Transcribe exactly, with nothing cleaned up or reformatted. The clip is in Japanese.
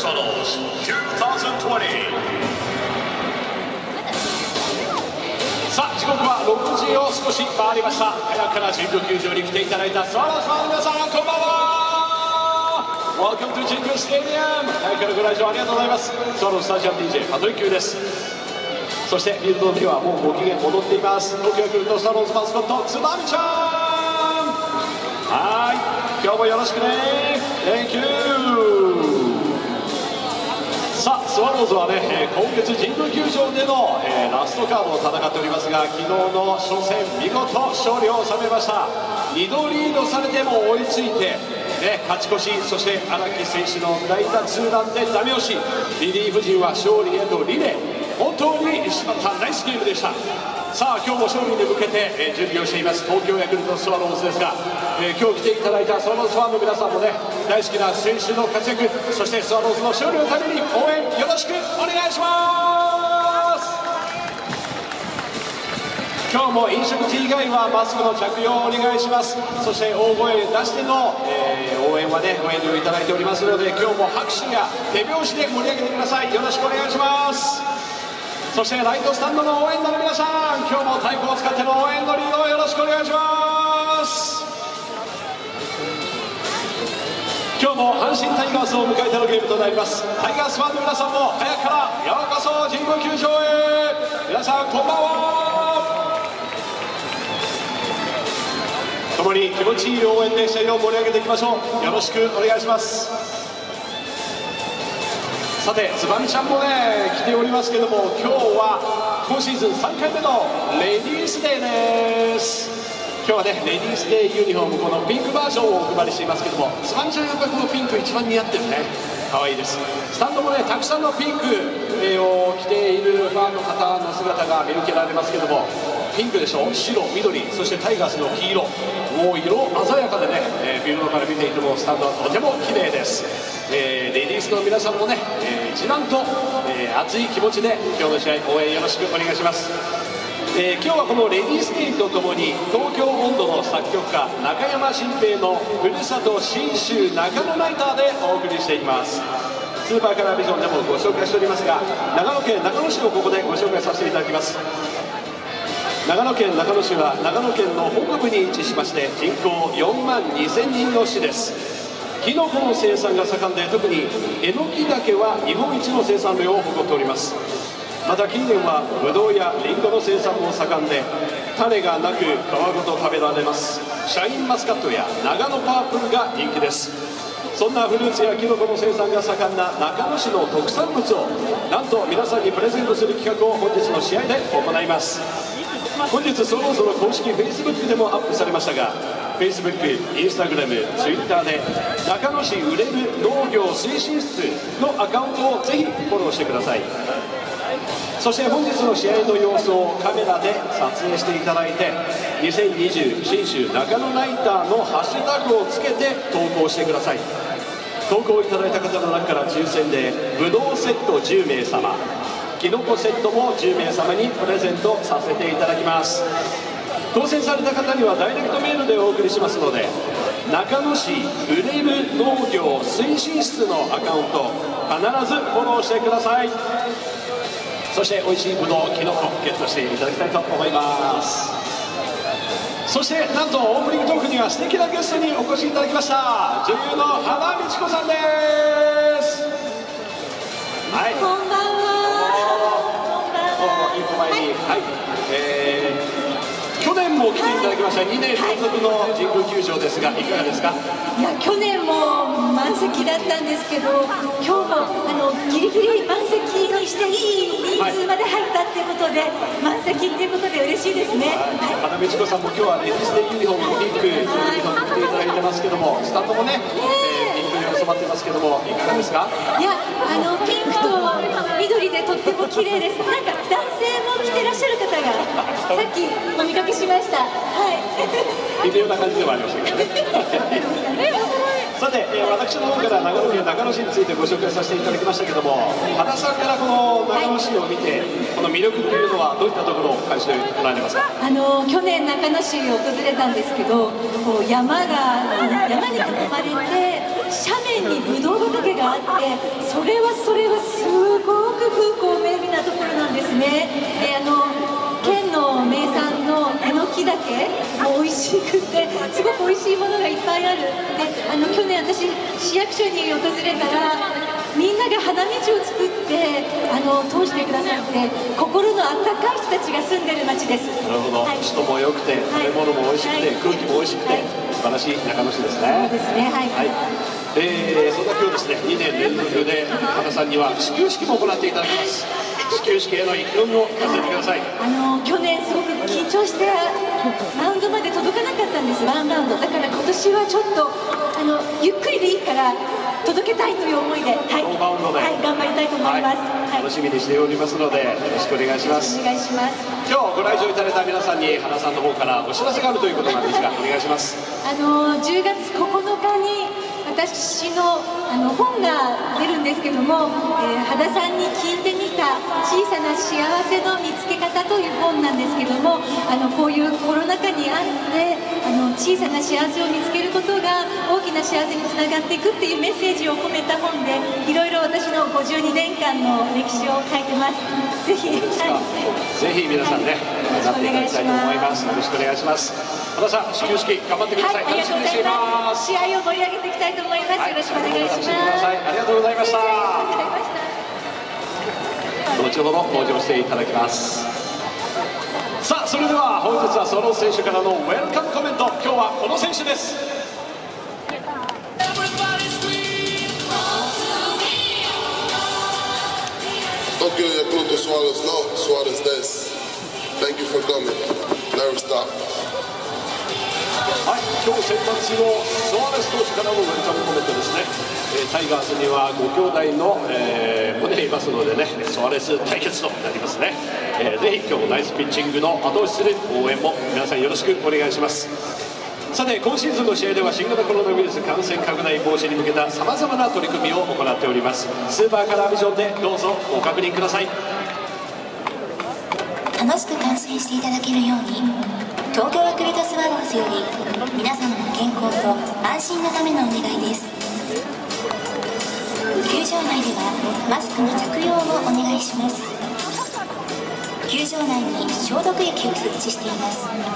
スワローズにせんにじゅう。さあ時刻はろくじを少し回りました。早くから神宮球場に来ていただいたスワローズファンの皆さん、こんばんは。 Welcome to 神宮スタジアム。早くからご来場ありがとうございます。スワローズスタジアム ディージェー 羽鳥球です。そしてフィールドではもうご機嫌戻っています。東京ヤクルトスワローズマスコットつばみちゃん。はい、今日もよろしくね。 Thank you。さあスワローズはね、えー、今月神宮球場での、えー、ラストカードを戦っておりますが、昨日の初戦見事勝利を収めました。にどリードされても追いついて、ね、勝ち越し、そして荒木選手の代打ツーランでダメ押し、リリーフ陣は勝利へとリレー、本当にしまったナイスゲームでした。さあ今日も勝利に向けて、えー、準備をしています東京ヤクルトスワローズですが、えー、今日来ていただいたスワローズファンの皆さんもね、大好きな選手の活躍、そしてスワローズの勝利のために応援よろしくお願いします。今日も飲食地以外はマスクの着用をお願いします。そして大声出しての、えー、応援はねご遠慮いただいておりますので、今日も拍手や手拍子で盛り上げてください。よろしくお願いします。そしてライトスタンドの応援団の皆さん、今日も太鼓を使っての応援のリードをよろしくお願いします。今日も阪神タイガースを迎えてのゲームとなります。タイガースファンの皆さんも早くからようこそ神宮球場へ。皆さんこんばんは。共に気持ちいい応援で試合を盛り上げていきましょう。よろしくお願いします。さてつばみちゃんもね来ておりますけども、今日は今シーズンさんかいめのレディースデーです。今日はねレディースデーユニフォーム、このピンクバージョンをお配りしていますけども、つばみちゃんやっぱりこのピンク一番似合ってるね。可愛いです。スタンドもねたくさんのピンクを着ているファンの方の姿が見受けられますけども、ピンクでしょ、白、緑、そしてタイガースの黄色、もう色鮮やかでね、えー、フィールドから見ていてもスタンドはとても綺麗です。えー、レディースの皆さんもね、えー、一段と、えー、熱い気持ちで今日の試合応援よろしくお願いします。えー、今日はこのレディースデーとともに東京音頭の作曲家中山新平のふるさと信州中野ナイターでお送りしていきます。スーパーカラービジョンでもご紹介しておりますが、長野県中野市をここでご紹介させていただきます。長野県中野市は長野県の北部に位置しまして、人口よんまんにせんにんの市です。キノコの生産が盛んで、特にえのき岳は日本一の生産量を誇っております。また近年はブドウやリンゴの生産も盛んで、種がなく皮ごと食べられますシャインマスカットや長野パープルが人気です。そんなフルーツやキノコの生産が盛んな中野市の特産物をなんと皆さんにプレゼントする企画を本日の試合で行います。本日スワローズの公式 フェイスブック でもアップされましたが、 フェイスブック、インスタグラム、ツイッターで中野市売れる農業推進室のアカウントをぜひフォローしてください。そして本日の試合の様子をカメラで撮影していただいて、にせんにじゅう信州中野ナイターのハッシュタグをつけて投稿してください。投稿いただいた方の中から抽選でぶどうセットじゅうめい様、きのこセットもじゅうめい様にプレゼントさせていただきます。当選された方にはダイレクトメールでお送りしますので、中野市売れる農業推進室のアカウント必ずフォローしてください。そして美味しいぶどう、きのこゲットしていただきたいと思います。そしてなんとオープニングトークには素敵なゲストにお越しいただきました。女優の花美智子さんです。はい、こんばんは。一歩前に、はい、えー、去年も来ていただきました。にねん連続の神宮球場ですが、いかがですか？ いや、去年も満席だったんですけど、今日もあのギリギリ満席にしていい人数まで入ったっていうことで、はい、満席っていうことで嬉しいですね。 花美智子さんも今日はレディースデーユニフォームピンクのユニフォーム着ていただいてますけども、スタンドもね、えー、ピンクに染まってますけども、いかがですか？いや、 あのピンクと緑でとっても綺麗です。なんか男性も着てらっしゃる方がさっきお見かけしました。はい。 微妙な感じではありましたけどね。さて、えー、私の方から長野県中野市についてご紹介させていただきましたけども、原さんからこの長野市を見て、この魅力というのはどういったところを感じておられますか？ あの去年中野市を訪れたんですけど、こう山が山に囲まれて斜面にブドウ畑影があって、それはそれはすごく風光明媚なところなんですね。で、あの県の名産のえのき茸も美味しくて、すごく美味しいものがいっぱいある。で、あの去年私市役所に訪れたら、みんなが花道を作ってあの通してくださって、心のあったかい人たちが住んでる町です。 なるほど、はい、人も良くて、食べ物も美味しくて、はい、空気も美味しくて、はい、素晴らしい中野市ですね。 そうですね、はい、はい。 えー、そんな今日ですね、にねん連続で原さんには始球式も行っていただきます。始球式への意気込みを聞かせてください。 あの去年すごく緊張してマウンドまで届かなかったんです、ワンバウンドだから。今年はちょっとあのゆっくりでいいから届けたいという思いで、はい、 ノーバウンドで、 はい、頑張りたいと思います。 はい、楽しみにしておりますので、よろしくお願いします。 お願いします。 今日ご来場いただいた皆さんに原さんの方からお知らせがあるということなんですが、お願いします。 あのじゅうがつここのかに私のあの本が出るんですけども、えー、羽田さんに聞いてみた小さな幸せの見つけ方という本なんですけども、あのこういうコロナ禍にあってあの小さな幸せを見つけることが大きな幸せにつながっていくっていうメッセージを込めた本で、いろいろ私のごじゅうにねんかんの歴史を書いてます。ぜひ、はい、 ぜひ皆さんね、なっていただきたいと思います。よろしくお願いします。原さん、始球式頑張ってください。 はい、ありがとうございます。試合を盛り上げていきたいと思います。はい、よろしくお願いします。 ありがとうございました。後ほど登場していただきます。さあ、それでは本日はその選手からのウェルカムコメント。今日はこの選手です。 Tokyo Yakult Suarez, no, Suarez this. Thank you for coming. Never stop. はい、今日先発のスアレス投手からのウェルカムコメントですね。えー、タイガースにはご兄弟の、えー、もねいますのでね、スアレス対決となりますね。えー、ぜひ今日もナイスピッチングの後押しする応援も皆さんよろしくお願いします。さて、今シーズンの試合では新型コロナウイルス感染拡大防止に向けたさまざまな取り組みを行っております。スーパーカラービジョンでどうぞご確認ください。 楽しく観戦していただけるように、東京ヤクルトスワローズより皆様の健康と安心のためのお願いです。球場内ではマスクの着用をお願いします。球場内に消毒液を設置しています。